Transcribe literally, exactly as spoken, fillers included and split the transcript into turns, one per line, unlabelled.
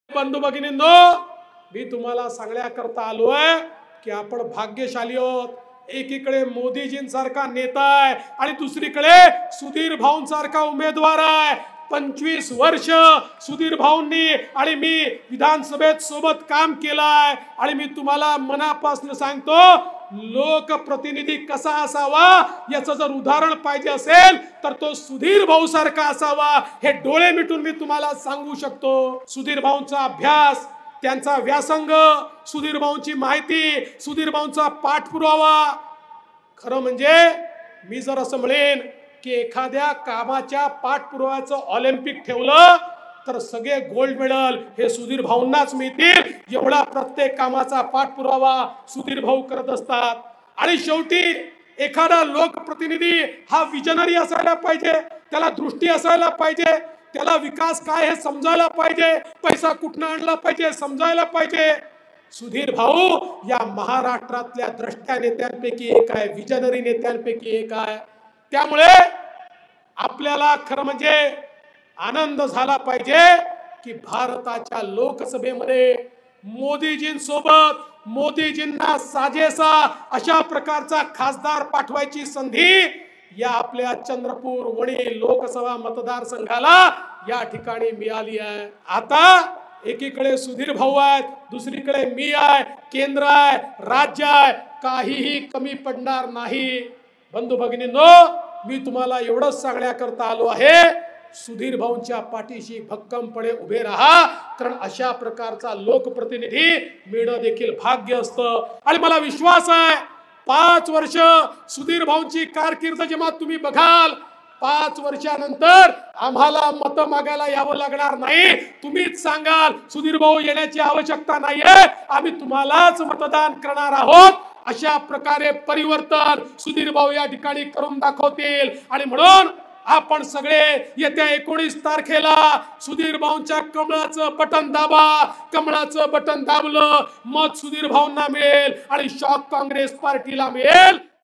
बंधू भगिनींनो, मी तुम्हाला सांगण्याकरता आलोय की आपण भाग्यशाली आहोत। एकीकडे मोदीजींसारखा नेता आहे आणि दुसरीकडे सुधीर भाऊंसारखा उमेदवार आहे। पंचवीस वर्ष सुधीर भाऊंनी आणि मी विधानसभेत सोबत काम केलाय आणि मी तुम्हाला मनापासून सांगतो, लोकप्रतिनिधी कसा असावा याचं जर उदाहरण पाहिजे असेल तर तो सुधीर भाऊ सारखा असावा, हे डोळे मिटून मी तुम्हाला सांगू शकतो। सुधीर भाऊंचा अभ्यास, त्यांचा व्यासंग, सुधीर भाऊंची माहिती, सुधीर भाऊंचा पाठपुरावा, खरं म्हणजे मी जर असं म्हणेन की एखाद्या कामाच्या पाठपुराव्याचं ऑलिम्पिक ठेवलं तर सगळे गोल्ड मेडल हे सुधीर भाऊंनाच मिळतील, एवढा प्रत्येक कामाचा पाठपुरावा सुधीर भाऊ करत असतात। आणि शेवटी एखादा लोकप्रतिनिधी हा विजनरी असायला पाहिजे, त्याला दृष्टी असायला पाहिजे, त्याला विकास काय हे समजायला पाहिजे, पैसा कुठनं आणला पाहिजे समजायला पाहिजे। सुधीर भाऊ या महाराष्ट्रातल्या द्रष्टया नेत्यांपैकी एक आहे, विजनरी नेत्यांपैकी एक आहे। त्यामुळे आपल्याला खरं म्हणजे आनंद झाला पाहिजे की भारताच्या लोकसभेमध्ये मोदीजींसोबत मोदीजींना साजेसा अशा प्रकारचा खासदार पाठवायची संधी या आपल्या चंद्रपूर वणी लोकसभा मतदारसंघाला या ठिकाणी मिळाली आहे। आता एकीकडे सुधीर भाऊ आहेत, दुसरीकडे मी आहे, केंद्र आहे, राज्य आहे, काहीही कमी पडणार नाही। बंधू भगिनींनो, मी तुम्हाला एवढंच सांगण्याकरता आलो आहे, सुधीर भाऊंच्या पाठीशी भक्कमपणे उभे राहा, कारण अशा प्रकारचा लोकप्रतिनिधी मिळणं देखील भाग्य असतं। आणि मला विश्वास आहे पाच वर्ष सुधीर भाऊंची कारकीर्द जेव्हा तुम्ही बघाल, पाच वर्षानंतर आम्हाला मत मागायला यावं लागणार नाही, तुम्हीच सांगाल सुधीर भाऊ येण्याची आवश्यकता नाहीये, आम्ही तुम्हालाच मतदान करणार आहोत। अशा प्रकारे परिवर्तन सुधीर भाऊ या ठिकाणी करून दाखवतील। आणि म्हणून आपण सगळे येत्या एकोणीस तारखेला सुधीर भाऊंच्या कमळाचं बटन दाबा, कमळाचं बटन दाबलं मत सुधीर भाऊंना मिळेल आणि शॉक काँग्रेस पार्टीला मिळेल।